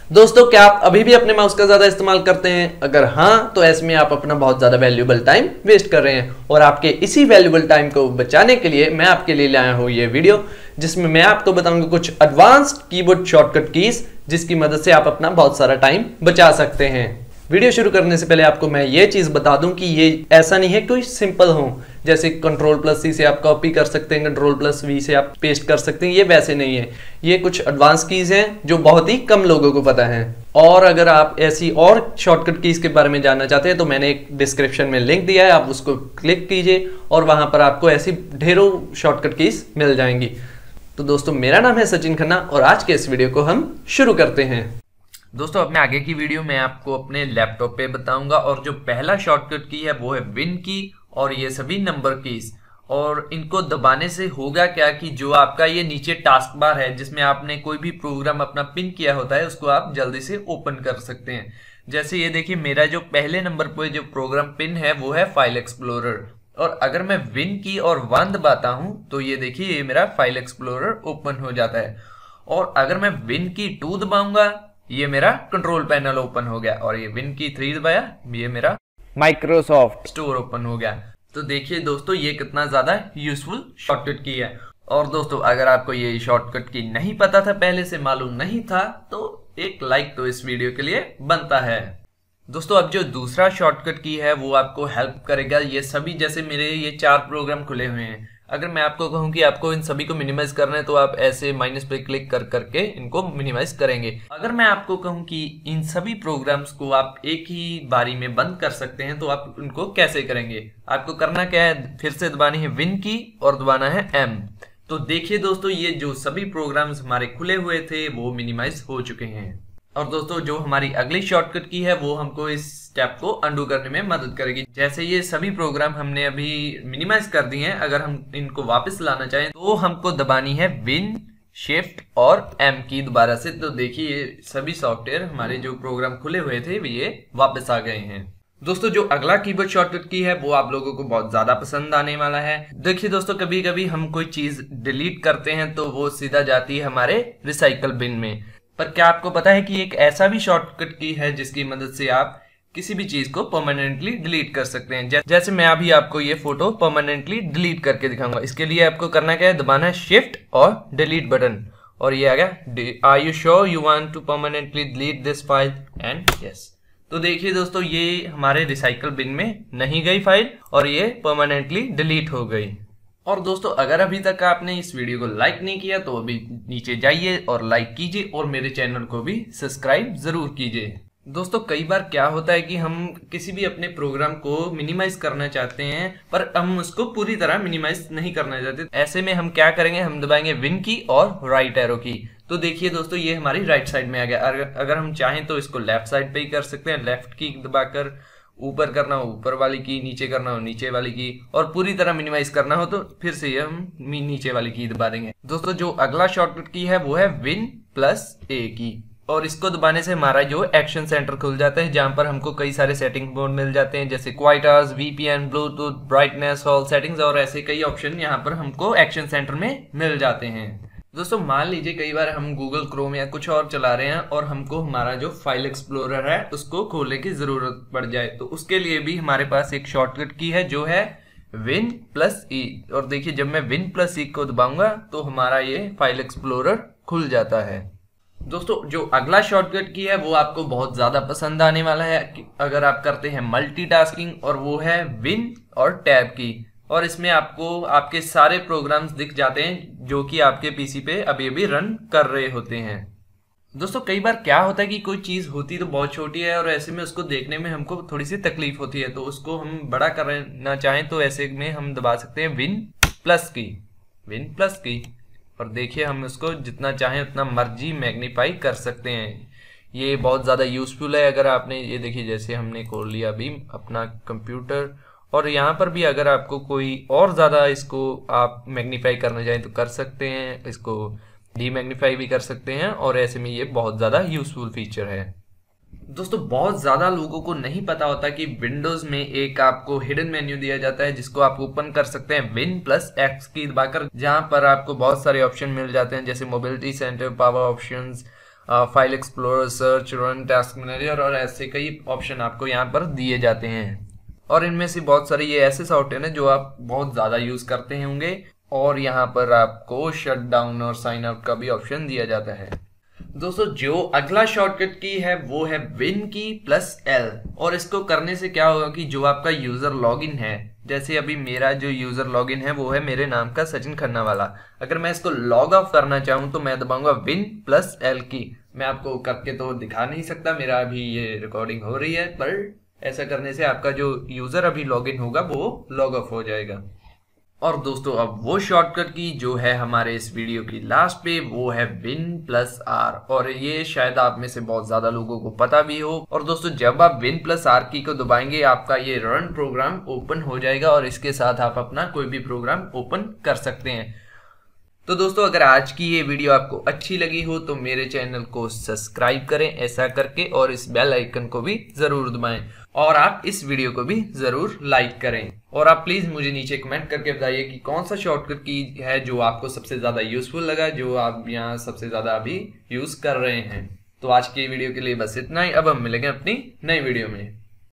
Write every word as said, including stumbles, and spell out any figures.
दोस्तों, क्या आप अभी भी अपने माउस का ज्यादा इस्तेमाल करते हैं? अगर हाँ, तो ऐसे में आप अपना बहुत ज्यादा वैल्यूएबल टाइम वेस्ट कर रहे हैं। और आपके इसी वैल्यूएबल टाइम को बचाने के लिए मैं आपके लिए लाया हूँ ये वीडियो, जिसमें मैं आपको बताऊंगा कुछ एडवांस्ड कीबोर्ड शॉर्टकट कीज, जिसकी मदद से आप अपना बहुत सारा टाइम बचा सकते हैं। वीडियो शुरू करने से पहले आपको मैं ये चीज बता दूं कि ये ऐसा नहीं है कोई सिंपल हो, जैसे कंट्रोल प्लस सी से आप कॉपी कर सकते हैं, कंट्रोल प्लस वी से आप पेस्ट कर सकते हैं। ये वैसे नहीं है, ये कुछ एडवांस कीज हैं जो बहुत ही कम लोगों को पता है। और अगर आप ऐसी और शॉर्टकट कीज के बारे में जानना चाहते हैं तो मैंने एक डिस्क्रिप्शन में लिंक दिया है, आप उसको क्लिक कीजिए और वहां पर आपको ऐसी ढेरों शॉर्टकट कीज मिल जाएंगी। तो दोस्तों, मेरा नाम है सचिन खन्ना और आज के इस वीडियो को हम शुरू करते हैं। दोस्तों, अब मैं आगे की वीडियो में आपको अपने लैपटॉप पे बताऊंगा और जो पहला शॉर्टकट की है वो है विन की और ये सभी नंबर कीज। और इनको दबाने से होगा क्या कि जो आपका ये नीचे टास्क बार है जिसमें आपने कोई भी प्रोग्राम अपना पिन किया होता है उसको आप जल्दी से ओपन कर सकते हैं। जैसे ये देखिए, मेरा जो पहले नंबर पे जो प्रोग्राम पिन है वो है फाइल एक्सप्लोरर। और अगर मैं विन की और वन दबाता हूं तो ये देखिए, ये मेरा फाइल एक्सप्लोरर ओपन हो जाता है। और अगर मैं विन की टू दबाऊंगा, ये मेरा कंट्रोल पैनल ओपन हो गया। और ये विन की थ्री दबाया, ये मेरा माइक्रोसॉफ्ट स्टोर ओपन हो गया। तो देखिए दोस्तों, ये कितना ज्यादा यूजफुल शॉर्टकट की है। और दोस्तों, अगर आपको ये शॉर्टकट की नहीं पता था, पहले से मालूम नहीं था, तो एक लाइक तो इस वीडियो के लिए बनता है। दोस्तों, अब जो दूसरा शॉर्टकट की है वो आपको हेल्प करेगा। ये सभी, जैसे मेरे ये चार प्रोग्राम खुले हुए हैं, अगर मैं आपको कहूं कि आपको इन सभी को मिनिमाइज करना है तो आप ऐसे माइनस पे क्लिक कर करके इनको मिनिमाइज करेंगे। अगर मैं आपको कहूं कि इन सभी प्रोग्राम्स को आप एक ही बारी में बंद कर सकते हैं तो आप इनको कैसे करेंगे? आपको करना क्या है, फिर से दबानी है विन की और दबाना है एम। तो देखिए दोस्तों, ये जो सभी प्रोग्राम्स हमारे खुले हुए थे वो मिनिमाइज हो चुके हैं। और दोस्तों, जो हमारी अगली शॉर्टकट की है वो हमको इस स्टेप को अंडू करने में मदद करेगी। जैसे ये सभी प्रोग्राम हमने अभी मिनिमाइज कर दिए हैं, अगर हम इनको वापस लाना चाहें तो हमको दबानी है विन, शिफ्ट और एम की दोबारा से। तो देखिए, ये सभी सॉफ्टवेयर हमारे जो प्रोग्राम खुले हुए थे ये वापस आ गए हैं। दोस्तों, जो अगला कीबोर्ड शॉर्टकट की है वो आप लोगों को बहुत ज्यादा पसंद आने वाला है। देखिए दोस्तों, कभी कभी हम कोई चीज डिलीट करते हैं तो वो सीधा जाती है हमारे रिसाइकल बिन में। पर क्या आपको पता है कि एक ऐसा भी शॉर्टकट की है जिसकी मदद से आप किसी भी चीज को परमानेंटली डिलीट कर सकते हैं। जैसे मैं अभी आपको ये फोटो परमानेंटली डिलीट करके दिखाऊंगा। इसके लिए आपको करना क्या है, दबाना है शिफ्ट और डिलीट बटन। और ये आ गया, are you sure you want to permanently delete this file, and yes. तो देखिए दोस्तों, ये हमारे रिसाइकल बिन में नहीं गई फाइल और ये परमानेंटली डिलीट हो गई। और दोस्तों, अगर अभी तक आपने इस वीडियो को लाइक नहीं किया तो अभी नीचे जाइए और लाइक कीजिए और मेरे चैनल को भी सब्सक्राइब जरूर कीजिए। दोस्तों, कई बार क्या होता है कि हम किसी भी अपने प्रोग्राम को मिनिमाइज करना चाहते हैं पर हम उसको पूरी तरह मिनिमाइज नहीं करना चाहते। ऐसे में हम क्या करेंगे, हम दबाएंगे विन की और राइट एरो की। तो देखिए दोस्तों, ये हमारी राइट साइड में आ गया। अगर हम चाहें तो इसको लेफ्ट साइड पे ही कर सकते हैं। लेफ्ट की दबाकर ऊपर करना हो ऊपर वाली की, नीचे करना हो नीचे वाली की, और पूरी तरह मिनिमाइज करना हो तो फिर से हम नीचे वाली की दबा देंगे। दोस्तों, जो अगला शॉर्टकट की है वो है विन प्लस ए की। और इसको दबाने से हमारा जो एक्शन सेंटर खुल जाता है, जहां पर हमको कई सारे सेटिंग मोड मिल जाते हैं, जैसे quiet hours, VPN, Bluetooth, brightness, all settings और ऐसे कई ऑप्शन यहाँ पर हमको एक्शन सेंटर में मिल जाते हैं। दोस्तों, मान लीजिए कई बार हम गूगल क्रोम या कुछ और चला रहे हैं और हमको हमारा जो फाइल एक्सप्लोरर है उसको खोलने की जरूरत पड़ जाए, तो उसके लिए भी हमारे पास एक शॉर्टकट की है जो है विन प्लस ई। और देखिए, जब मैं विन प्लस ई को दबाऊंगा तो हमारा ये फाइल एक्सप्लोरर खुल जाता है। दोस्तों, जो अगला शॉर्टकट की है वो आपको बहुत ज्यादा पसंद आने वाला है अगर आप करते हैं मल्टीटास्किंग, और वो है विन और टैब की। और इसमें आपको आपके सारे प्रोग्राम्स दिख जाते हैं जो कि आपके पीसी पे अभी अभी रन कर रहे होते हैं। दोस्तों, कई बार क्या होता है कि कोई चीज होती तो बहुत छोटी है और ऐसे में उसको देखने में हमको थोड़ी सी तकलीफ होती है, तो उसको हम बड़ा करना चाहें तो ऐसे में हम दबा सकते हैं विन प्लस की, विन प्लस की। और देखिए, हम उसको जितना चाहें उतना मर्जी मैग्नीफाई कर सकते हैं। ये बहुत ज़्यादा यूजफुल है। अगर आपने ये देखिए, जैसे हमने खोल लिया अभी अपना कंप्यूटर, और यहाँ पर भी अगर आपको कोई और ज़्यादा इसको आप मैग्नीफाई करना चाहें तो कर सकते हैं, इसको डी मैग्नीफाई भी कर सकते हैं। और ऐसे में ये बहुत ज़्यादा यूजफुल फीचर है। दोस्तों, बहुत ज़्यादा लोगों को नहीं पता होता कि विंडोज़ में एक आपको हिडन मेन्यू दिया जाता है जिसको आप ओपन कर सकते हैं विन प्लस एक्स की दबाकर, जहाँ पर आपको बहुत सारे ऑप्शन मिल जाते हैं, जैसे mobility centre, power options, file explorer, search, run, task manager और ऐसे कई ऑप्शन आपको यहाँ पर दिए जाते हैं। और इनमें से बहुत सारे ये ऐसे सॉफ्टवेयर हैं जो आप बहुत ज़्यादा यूज़ करते होंगे। और यहाँ पर आपको शट डाउन और साइन आउट का भी ऑप्शन दिया जाता है। दोस्तों जो अगला शॉर्टकट की है वो है विन की प्लस एल। और इसको करने से क्या होगा कि जो आपका यूजर लॉगिन है, जैसे अभी मेरा जो यूजर लॉगिन है वो है मेरे नाम का सचिन खन्ना वाला, अगर मैं इसको लॉग ऑफ करना चाहूँ तो मैं दबाऊंगा विन प्लस एल की। मैं आपको करके तो दिखा नहीं सकता, मेरा अभी ये रिकॉर्डिंग हो रही है, पर ऐसा करने से आपका जो यूजर अभी लॉगिन होगा वो लॉग ऑफ हो जाएगा। और दोस्तों अब वो शॉर्टकट की जो है हमारे इस वीडियो की लास्ट पे, वो है विन प्लस आर। और ये शायद आप में से बहुत ज्यादा लोगों को पता भी हो। और दोस्तों जब आप विन प्लस आर की को दबाएंगे आपका ये रन प्रोग्राम ओपन हो जाएगा और इसके साथ आप अपना कोई भी प्रोग्राम ओपन कर सकते हैं। तो दोस्तों अगर आज की ये वीडियो आपको अच्छी लगी हो तो मेरे चैनल को सब्सक्राइब करें ऐसा करके, और इस बेल आइकन को भी जरूर दबाएं, और आप इस वीडियो को भी जरूर लाइक करें। और आप प्लीज मुझे नीचे कमेंट करके बताइए कि कौन सा शॉर्टकट की है जो आपको सबसे ज्यादा यूजफुल लगा, जो आप यहाँ सबसे ज्यादा अभी यूज कर रहे हैं। तो आज की वीडियो के लिए बस इतना ही। अब हम मिलेंगे अपनी नई वीडियो में।